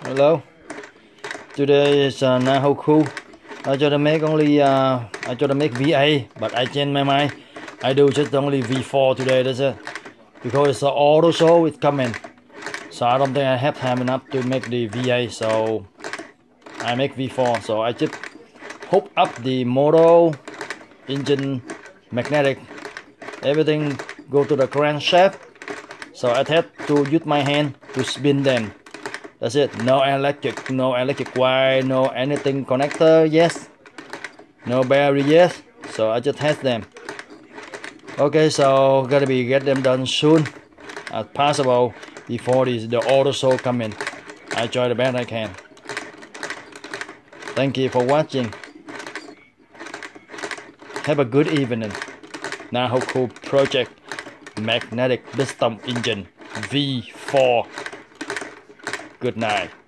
Hello. Today is Nahoku. I just make only I just make VA, but I change my mind. I do just only V4 today. That's it. Because it's an auto show. It's coming, so I don't think I have time enough to make the VA. So I make V4. So I just hook up the motor, engine, magnetic, everything go to the crankshaft. So I have to use my hand to spin them. That's it. No electric wire, no anything connector, yes. No battery, yes. So I just test them. Okay, so gotta be get them done soon as possible before the auto show come in. I try the best I can. Thank you for watching. Have a good evening. Nahoku Project Magnetic Piston Engine V4. Good night.